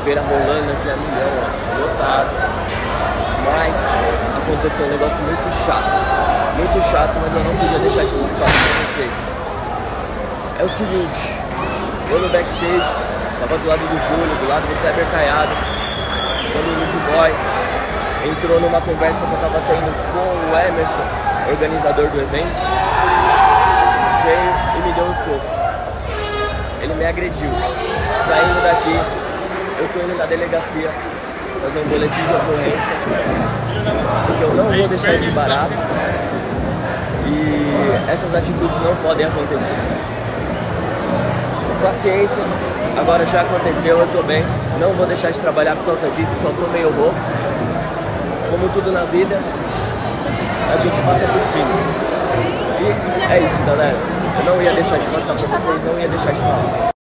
feira rolando aqui a milhão, ó, lotado. Mas aconteceu um negócio muito chato, mas eu não podia deixar de falar com vocês. É o seguinte, eu no backstage, tava do lado do Júlio, do lado do Kleber Caiado, quando o Luigi Boy entrou numa conversa que eu tava tendo com o Emerson, organizador do evento, veio e me deu um soco. Ele me agrediu. Saindo daqui, eu tô indo na delegacia fazer um boletim de ocorrência, porque eu não vou deixar isso barato e essas atitudes não podem acontecer. Paciência, agora já aconteceu, eu tô bem, não vou deixar de trabalhar por causa disso, só tô meio rouco. Como tudo na vida, a gente passa por cima. E é isso, galera. Eu não ia deixar de passar pra vocês, não ia deixar de falar.